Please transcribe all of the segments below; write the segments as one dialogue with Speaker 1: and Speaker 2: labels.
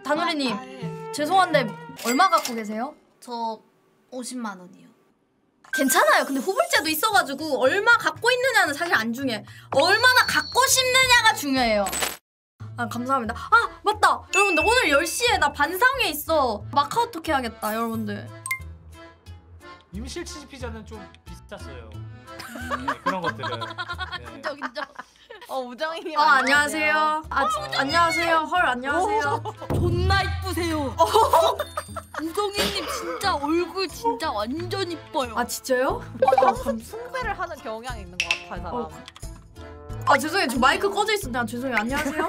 Speaker 1: 다누리님 죄송한데 얼마 갖고 계세요?
Speaker 2: 저 50만 원이요.
Speaker 1: 괜찮아요. 근데 후불제도 있어가지고 얼마 갖고 있느냐는 사실 안 중요해. 얼마나 갖고 싶느냐가 중요해요. 아 감사합니다. 아 맞다 여러분들 오늘 10시에 나 반상회 있어. 마카오톡 해야겠다 여러분들.
Speaker 3: 임실 치즈 피자는 좀 비쌌어요. 네, 그런 것들은. 네.
Speaker 2: 인정. 우정이님.
Speaker 1: 안녕하세요. 안녕하세요. 헐 안녕하세요.
Speaker 2: 존나 이쁘세요. 우정이님 진짜 얼굴 진짜 완전 이뻐요.
Speaker 1: 아 진짜요?
Speaker 4: 항상 숭배를 하는 경향이 있는 것 같아요, 사람.
Speaker 1: 아 죄송해요. 저 마이크 꺼져 있었는데 죄송해요. 안녕하세요.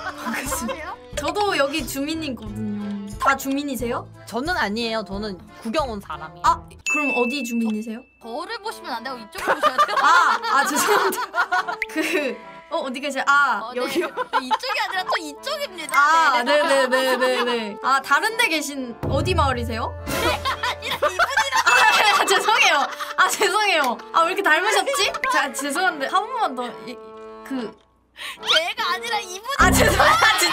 Speaker 1: 저도 여기 주민이거든요. 다 주민이세요?
Speaker 4: 저는 아니에요. 저는 구경 온 사람이에요.
Speaker 1: 아 그럼 어디 주민이세요?
Speaker 2: 저를 보시면 안 되고 이쪽으로 보셔야 돼요.
Speaker 1: 죄송합니다. 어디 계세요? 여기요?
Speaker 2: 네, 이쪽이 아니라 또 이쪽입니다.
Speaker 1: 네네네네네. 아 다른 데 계신 어디 마을이세요?
Speaker 2: 아니라 이분이랑.
Speaker 1: 죄송해요. 죄송해요. 왜 이렇게 닮으셨지? 자 죄송한데 한 번만 더
Speaker 2: 걔가 아니라 이분이.
Speaker 1: 죄송해요.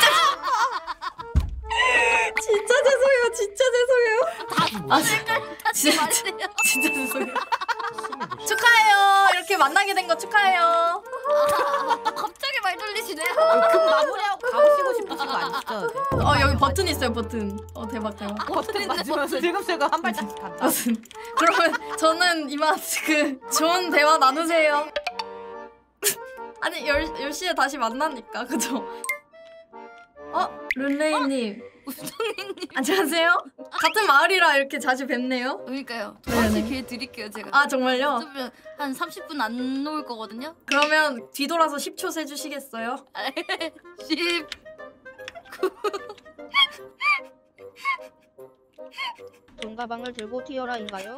Speaker 1: 진짜 죄송해요. 진짜 죄송해요. 축하해요. 이렇게 만나게 된 거 축하해요.
Speaker 2: 갑자기 말 돌리시네요.
Speaker 4: 금 마무리하고 가보시고 싶으신 거 아니죠?
Speaker 1: 여기 버튼 있어요. 버튼. 대박.
Speaker 4: 버튼 맞으면서 슬금슬금 한 발짝씩 간다.
Speaker 1: 그러면 저는 이만 좋은 대화 나누세요. 아니 10시에 다시 만나니까 그죠? 룬레이님.
Speaker 2: 우정이님.
Speaker 1: 안녕하세요. 같은 마을이라 이렇게 자주 뵙네요.
Speaker 2: 그러니까요.
Speaker 1: 네네.
Speaker 2: 다시 기회 드릴게요 제가.
Speaker 1: 정말요?
Speaker 2: 어쩌면 한 30분 안 놓을 거거든요.
Speaker 1: 그러면 뒤돌아서 10초 세주시겠어요?
Speaker 2: 10 9
Speaker 5: 돈가방을 들고 튀어라인가요?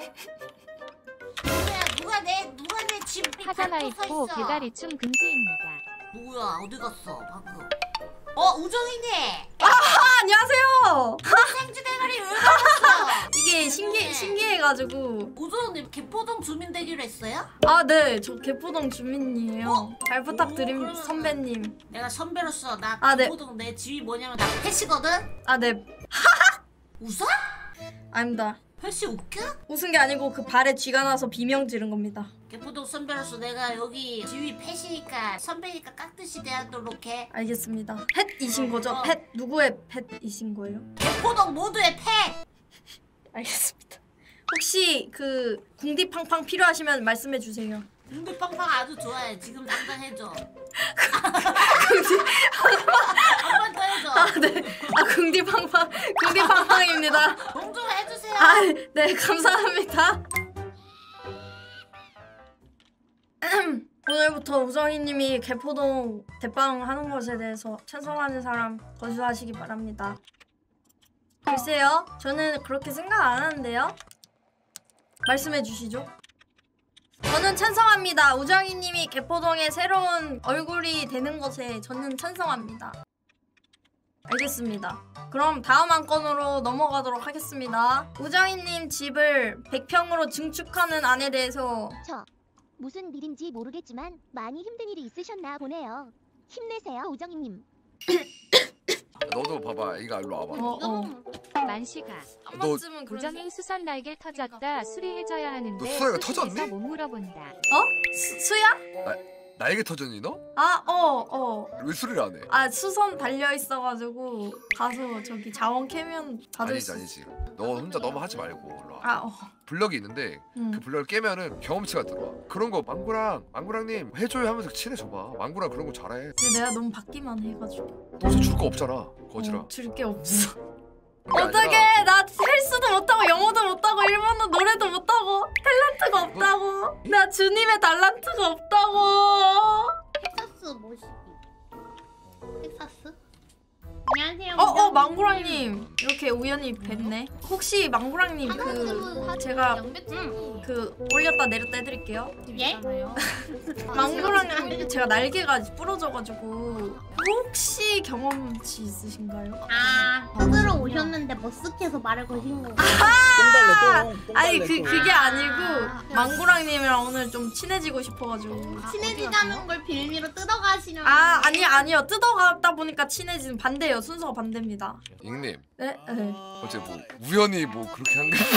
Speaker 6: 누가 내 집
Speaker 7: 하자나 있고 배다리춤 금지입니다.
Speaker 6: 뭐야 어디 갔어 방금? 우정이네.
Speaker 1: 안녕하세요.
Speaker 6: 생주 대가리 왜 갔어?
Speaker 1: 이게 신기해가지고.
Speaker 6: 우정님 개포동 주민 되기로 했어요?
Speaker 1: 네, 저 개포동 주민이에요. 잘 부탁드림 선배님.
Speaker 6: 내가 선배로서 나
Speaker 1: 네.
Speaker 6: 개포동 내 집이 뭐냐면 나 패시거든?
Speaker 1: 네.
Speaker 6: 웃어?
Speaker 1: 아닙니다.
Speaker 6: 패시 웃겨?
Speaker 1: 웃은 게 아니고 그 발에 쥐가 나서 비명 지른 겁니다.
Speaker 6: 개포동 선배로서 내가 여기 지위 패시니까 선배니까 깍듯이 대하도록 해.
Speaker 1: 알겠습니다. 펫이신 거죠? 펫 누구의 펫이신 거예요?
Speaker 6: 개포동 모두의 펫!
Speaker 1: 알겠습니다. 혹시 궁디팡팡 필요하시면 말씀해 주세요.
Speaker 6: 궁디팡팡 아주 좋아해. 지금 당장 해줘. 한 번 더 해줘.
Speaker 1: 네. 궁디팡팡입니다.
Speaker 6: 동종 해주세요.
Speaker 1: 네, 감사합니다. 오늘부터 우정이님이 개포동 대빵 하는 것에 대해서 찬성하는 사람 거주하시기 바랍니다. 글쎄요, 저는 그렇게 생각 안 하는데요. 말씀해 주시죠. 저는 찬성합니다. 우정이님이 개포동의 새로운 얼굴이 되는 것에 저는 찬성합니다. 알겠습니다. 그럼 다음 한 건으로 넘어가도록 하겠습니다. 우정이님 집을 100평으로 증축하는 안에 대해서
Speaker 8: 무슨 일인지 모르겠지만 많이 힘든 일이 있으셨나 보네요. 힘내세요, 우정이님.
Speaker 9: 너도 봐봐. 이거 일로 와봐.
Speaker 7: 만시가
Speaker 9: 너
Speaker 7: 우정이 수선 날개 터졌다 수리해줘야 하는데
Speaker 9: 너 수야가 터졌니?
Speaker 7: 못 물어본다.
Speaker 1: 수야?
Speaker 9: 날개 터졌니 너?
Speaker 1: 왜
Speaker 9: 수리를 안 해?
Speaker 1: 수선 달려있어가지고 가서 저기 자원 캐면 받을 수
Speaker 9: 아니지. 너 혼자 너무 하지 말고 일로 와. 블럭이 있는데 그 블럭을 깨면은 경험치가 들어와. 그런 거 망구랑님 해줘요 하면서 친해져봐. 망구랑 그런 거 잘해.
Speaker 1: 근데 내가 너무 받기만 해가지고.
Speaker 9: 너 줄 거 없잖아. 거지라.
Speaker 1: 줄 게 없어. 어떡해. 나 헬스도 못하고 영어도 못하고 일본어 노래도 못하고 탤런트가 없다고. 나 주님의 달란트가 없다고.
Speaker 6: 텍사스 뭐시기? 텍사스? 안녕하세요.
Speaker 1: 망구랑님 이렇게 우연히 뵀네. 혹시 망구랑님 제가 올렸다 내렸다 해드릴게요.
Speaker 6: 예?
Speaker 1: 망구랑님 제가 날개가 부러져가지고 혹시 경험치 있으신가요?
Speaker 6: 찾으러 오셨는데 하는데 머쓱해서 말을 거신 거.
Speaker 1: 아니 그게 아니고 망고랑님이랑 오늘 좀 친해지고 싶어가지고.
Speaker 6: 친해지자는 걸 빌미로 뜯어가시는.
Speaker 1: 아니요 뜯어가다 보니까 친해지는 반대예요. 순서가 반대입니다.
Speaker 9: 잉님.
Speaker 1: 네?
Speaker 9: 어째 뭐 우연히 뭐 그렇게 한 게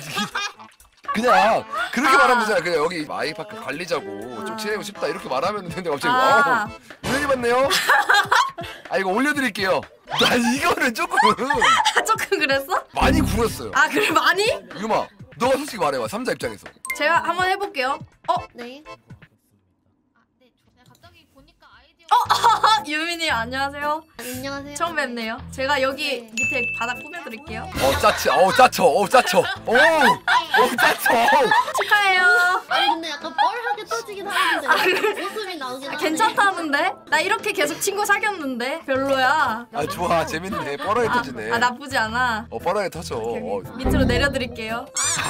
Speaker 9: 그냥 그렇게 말하면 되잖아. 그냥 여기 아이파크 관리자고 좀 친해지고 싶다 이렇게 말하면 되는데 갑자기 우연히 봤네요. 이거 올려드릴게요. 나 이거는 조금
Speaker 1: 조금 그랬어?
Speaker 9: 많이 구렸어요.
Speaker 1: 그래 많이?
Speaker 9: 유마 너가 솔직히 말해봐. 3자 입장에서.
Speaker 1: 제가 한번 해볼게요.
Speaker 6: 네.
Speaker 2: 갑자기 보니까 아이디어.
Speaker 1: 유민님 안녕하세요.
Speaker 6: 안녕하세요.
Speaker 1: 처음 뵙네요. 제가 여기 밑에 바닥 꾸며드릴게요.
Speaker 9: 짜쳐. 짜쳐.
Speaker 1: 축하해요.
Speaker 6: 아니 근데 약간 뻘하게 터지긴 하는데 웃음이 나오긴 하네.
Speaker 1: 괜찮다는데? 나 이렇게 계속 친구 사귀었는데 별로야.
Speaker 9: 좋아 재밌네. 뻔하게 터지네.
Speaker 1: 나쁘지 않아.
Speaker 9: 뻔하게 터져.
Speaker 1: 밑으로 내려드릴게요.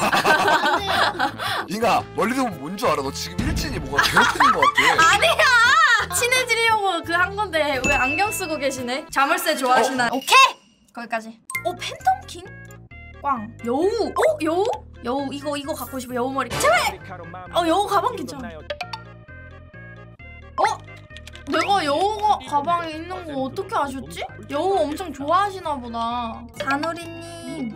Speaker 9: 잉아 멀리서 보면 뭔 줄 알아? 너 지금 일진이 뭐가 괴롭히는 것 같아.
Speaker 1: 아니야. 친해지려고 그 한 건데 왜 안경 쓰고 계시네? 자물쇠 좋아하시나요? 오케이. 거기까지. 팬텀킹? 꽝. 여우. 여우? 여우 이거 갖고 싶어. 여우 머리. 제발. 여우 가방 괜찮아. 내가 여우 가방에 있는 거 어떻게 아셨지? 여우 엄청 좋아하시나 보다. 다누리님.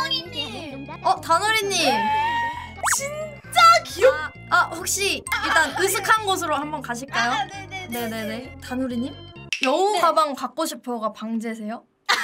Speaker 1: 다누리님. 진짜 귀엽. 혹시 일단 으슥한 곳으로 한번 가실까요? 네네네. 다누리님. 여우 가방 갖고 싶어가 방제세요?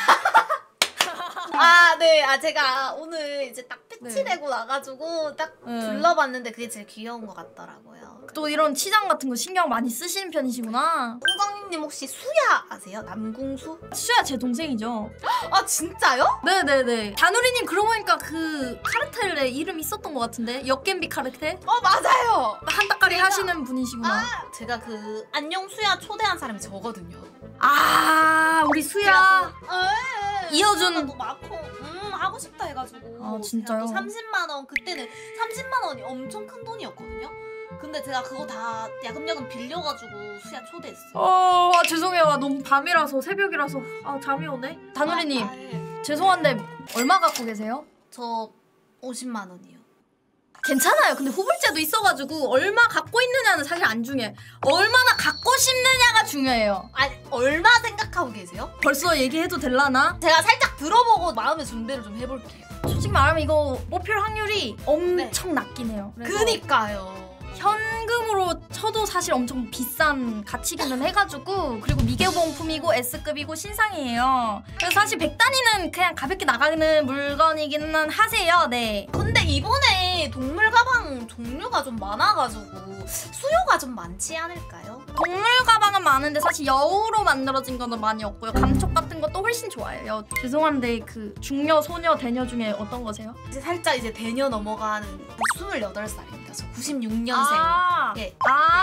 Speaker 4: 네. 제가 오늘 이제 딱 패치 내고 나가지고 딱 둘러봤는데 그게 제일 귀여운 것 같더라고요.
Speaker 1: 또 이런 치장 같은 거 신경 많이 쓰시는 편이시구나.
Speaker 4: 웅광님 혹시 수야 아세요? 남궁수?
Speaker 1: 수야 제 동생이죠.
Speaker 4: 진짜요?
Speaker 1: 네네네. 다누리님 그러고 보니까 그 카르텔에 이름 있었던 것 같은데? 역겜비 카르텔?
Speaker 4: 맞아요.
Speaker 1: 한따까리 하시는 분이시구나.
Speaker 4: 제가 그 안녕 수야 초대한 사람이 저거든요.
Speaker 1: 우리 수야. 이어준.
Speaker 4: 도 많고 하고 싶다 해가지고.
Speaker 1: 진짜요?
Speaker 4: 30만 원 그때는 30만 원이 엄청 큰 돈이었거든요. 근데 제가 그거 다 야금야금 빌려가지고 수야 초대했어요.
Speaker 1: 죄송해요. 너무 밤이라서 새벽이라서 잠이 오네. 다누리님 죄송한데 얼마 갖고 계세요?
Speaker 4: 저 50만 원이요.
Speaker 1: 괜찮아요. 근데 후불제도 있어가지고 얼마 갖고 있느냐는 사실 안 중요해. 얼마나 갖고 싶느냐가 중요해요.
Speaker 4: 얼마 생각하고 계세요?
Speaker 1: 벌써 얘기해도 될라나?
Speaker 4: 제가 살짝 들어보고 마음의 준비를 좀 해볼게요.
Speaker 1: 솔직히 말하면 이거 뽑힐 확률이 엄청 낮긴 해요.
Speaker 4: 그니까요.
Speaker 1: 현금으로 쳐도 사실 엄청 비싼 가치기는 해가지고, 그리고 미개봉품이고 S급이고 신상이에요. 그래서 사실 100단위는 그냥 가볍게 나가는 물건이기는 하세요. 네.
Speaker 4: 근데 이번에 동물 가방 종류가 좀 많아가지고 수요가 좀 많지 않을까요?
Speaker 1: 동물 가방은 많은데 사실 여우로 만들어진 거는 많이 없고요. 감촉 같은 것도 훨씬 좋아요. 죄송한데 그 중녀, 소녀, 대녀 중에 어떤 거세요?
Speaker 4: 이제 살짝 이제 대녀 넘어가는 28살입니다. 저 96년생. 예.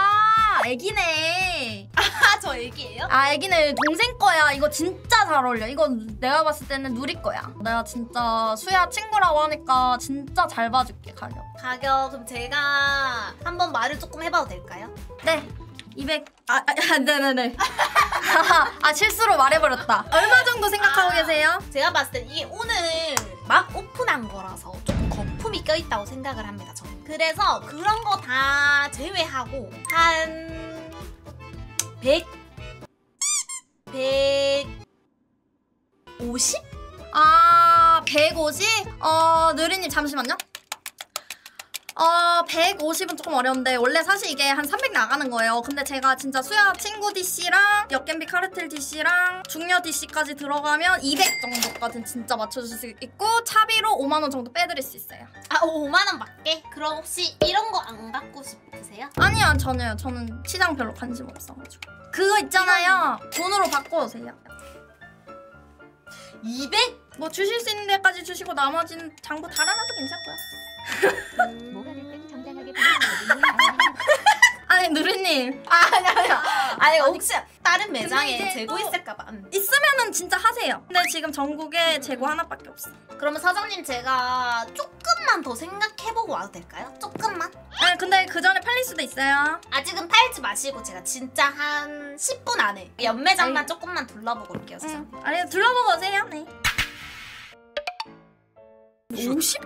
Speaker 1: 애기네.
Speaker 4: 저 애기예요?
Speaker 1: 애기네. 동생 거야. 이거 진짜 잘 어울려. 이거 내가 봤을 때는 누리 거야. 내가 진짜 수야 친구라고 하니까 진짜 잘 봐줄게. 가격
Speaker 4: 그럼 제가 한번 말을 조금 해봐도 될까요?
Speaker 1: 네. 200. 네네네. 실수로 말해버렸다. 얼마 정도 생각하고 계세요?
Speaker 4: 제가 봤을 땐 이게 오늘 막 오픈한 거라서 조금 거품이 껴있다고 생각을 합니다. 저는. 그래서 그런 거 다 제외하고 한 150?
Speaker 1: 150? 느리님 잠시만요. 150은 조금 어려운데 원래 사실 이게 한 300 나가는 거예요. 근데 제가 진짜 수야 친구 DC랑 역겜비 카르텔 DC랑 중녀 DC까지 들어가면 200 정도까지는 진짜 맞춰줄 수 있고 차비로 5만 원 정도 빼드릴 수 있어요.
Speaker 6: 5만 원 맞게? 그럼 혹시 이런 거 안 갖고 싶으세요?
Speaker 1: 아니요, 전혀요. 저는 시장 별로 관심 없어가지고. 그거 있잖아요. 돈으로 바꿔오세요.
Speaker 4: 200?
Speaker 1: 뭐 주실 수 있는 데까지 주시고 나머지는 장부 달아놔도 괜찮고요.
Speaker 8: 뭐가 됐든 정당하게
Speaker 1: 아니 누리님.
Speaker 4: 아니 혹시 다른 매장에 재고 있을까봐.
Speaker 1: 있으면은 진짜 하세요. 근데 지금 전국에 재고 하나밖에 없어.
Speaker 4: 그러면 사장님 제가 조금만 더 생각해보고 와도 될까요? 조금만?
Speaker 1: 아니 근데 그 전에 팔릴 수도 있어요.
Speaker 4: 아직은 팔지 마시고 제가 진짜 한 10분 안에 연매장만 조금만 둘러보고 올게요.
Speaker 1: 아니 둘러보고 오세요. 네. 50?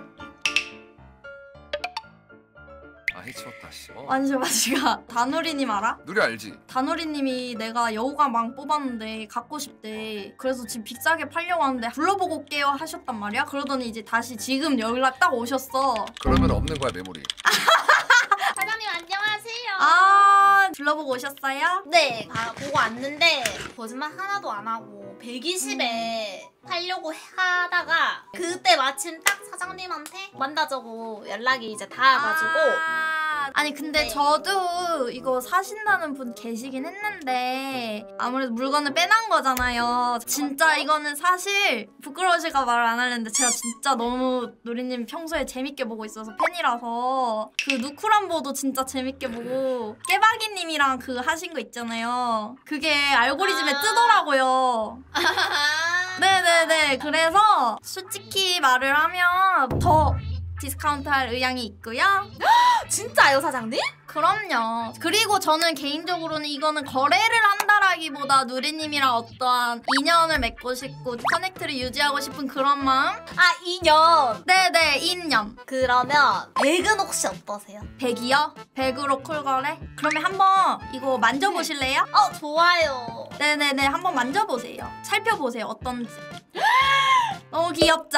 Speaker 9: 아 해치웠다 씨.
Speaker 1: 아니 제가 다누리님 알아?
Speaker 9: 누리 알지?
Speaker 1: 다누리님이 내가 여우가망 뽑았는데 갖고 싶대. 그래서 지금 비싸게 팔려고 하는데 불러보고 올게요 하셨단 말이야. 그러더니 이제 다시 지금 연락 딱 오셨어.
Speaker 9: 그러면 없는 거야 메모리.
Speaker 4: 사장님 안녕하세요.
Speaker 1: 아 불러보고 오셨어요?
Speaker 4: 네, 보고 왔는데 거짓말 하나도 안 하고 120에 팔려고 하다가 그때 마침 딱 사장님한테 만나자고 연락이 이제 닿아가지고
Speaker 1: 아니 근데
Speaker 4: 네.
Speaker 1: 저도 이거 사신다는 분 계시긴 했는데 아무래도 물건을 빼놓은 거잖아요. 진짜 이거는 사실 부끄러우실까 말을 안 하려는데 제가 진짜 너무 누리님 평소에 재밌게 보고 있어서 팬이라서 그 누쿠람보도 진짜 재밌게 보고 깨박이님이랑 그 하신 거 있잖아요. 그게 알고리즘에 뜨더라고요. 네네네. 그래서 솔직히 말을 하면 더 디스카운트 할 의향이 있고요.
Speaker 4: 진짜요 사장님?
Speaker 1: 그럼요. 그리고 저는 개인적으로는 이거는 거래를 한다라기보다 누리님이랑 어떠한 인연을 맺고 싶고 커넥트를 유지하고 싶은 그런 마음?
Speaker 4: 아 2년.
Speaker 1: 네네, 인연.
Speaker 4: 그러면 100은 혹시 어떠세요?
Speaker 1: 100이요? 100으로 콜거래? 그러면 한번 이거 만져보실래요?
Speaker 4: 좋아요.
Speaker 1: 네네네, 한번 만져보세요. 살펴보세요, 어떤지. 너무 귀엽죠?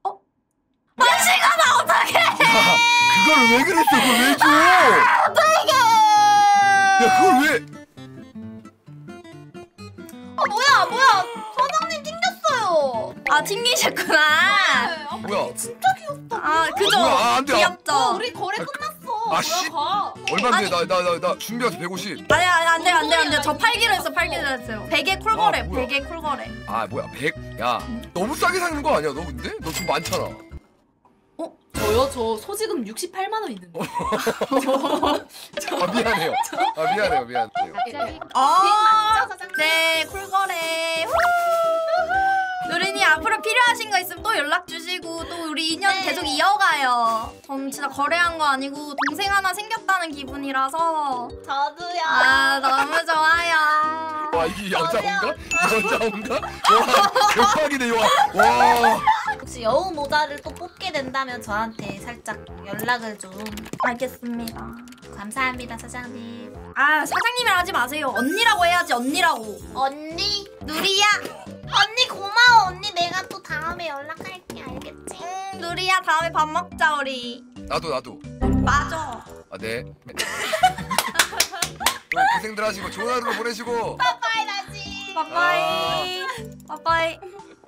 Speaker 1: 만시가 어떡해!
Speaker 9: 그걸 왜 그랬어? 그걸 왜 줘?
Speaker 1: 어떡해!
Speaker 9: 야 그걸 왜?
Speaker 4: 뭐야 사장님 튕겼어요.
Speaker 1: 아, 튕기셨구나.
Speaker 9: 뭐야?
Speaker 4: 진짜 귀엽다.
Speaker 1: 아, 그죠?
Speaker 9: 뭐야? 아, 안 돼.
Speaker 1: 귀엽죠?
Speaker 4: 우리 거래 끝났어.
Speaker 9: 아, 씨.
Speaker 4: 가.
Speaker 9: 얼마인데? 나 준비해서 150.
Speaker 1: 아니 안 돼요. 저 팔기로 했어요. 100에 쿨거래.
Speaker 9: 아, 뭐야.
Speaker 1: 100에 쿨거래.
Speaker 9: 아 뭐야 100? 야 너무 싸게 사는 거 아니야 너 근데? 너 돈 많잖아.
Speaker 4: 저요? 저 소지금 68만 원 있는데.
Speaker 9: 아 미안해요. 미안해요.
Speaker 7: 갑자기
Speaker 1: 아,
Speaker 4: 사장님?
Speaker 1: 네, 쿨거래. 후! 누리님 앞으로 필요하신 거 있으면 또 연락 주시고 또 우리 인연
Speaker 4: 네.
Speaker 1: 계속 이어가요. 전 진짜 거래한 거 아니고 동생 하나 생겼다는 기분이라서
Speaker 4: 저도요.
Speaker 1: 아 너무 좋아요.
Speaker 9: 와 이게 여자인가? 와 대박이네 와.
Speaker 4: 혹시 여우 모자를 또 뽑게 된다면 저한테 살짝 연락을 좀.
Speaker 1: 알겠습니다.
Speaker 4: 감사합니다 사장님.
Speaker 1: 아 사장님이라 하지 마세요. 언니라고 해야지. 언니라고.
Speaker 4: 언니?
Speaker 1: 누리야.
Speaker 4: 언니 고마워. 언니 내가 또 다음에 연락할게. 알겠지?
Speaker 1: 누리야 다음에 밥 먹자 우리.
Speaker 9: 나도.
Speaker 1: 맞아.
Speaker 9: 아 네. 또 고생들 하시고 좋은 하루 보내시고.
Speaker 4: 빠빠이 나지.
Speaker 1: 빠빠이. 빠빠이.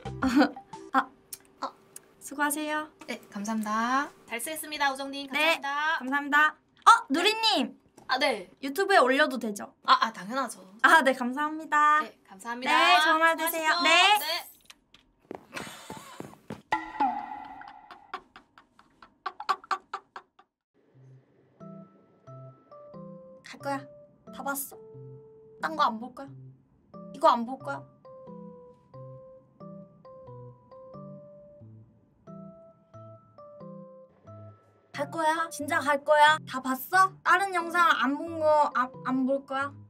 Speaker 1: 수고하세요.
Speaker 4: 네 감사합니다. 잘 쓰겠습니다 우정님.
Speaker 1: 네.
Speaker 4: 감사합니다.
Speaker 1: 감사합니다. 누리님
Speaker 4: 네.
Speaker 1: 유튜브에 올려도 되죠?
Speaker 4: 당연하죠.
Speaker 1: 아, 네 감사합니다.
Speaker 4: 네 감사합니다.
Speaker 1: 네, 전화 주세요.
Speaker 4: 수고하십시오.
Speaker 1: 네. 갈 거야. 다 봤어. 딴 거 안 볼 거야. 이거 안 볼 거야. 갈 거야. 진짜 갈 거야. 다 봤어? 다른 영상 안 본 거 안 볼 거야.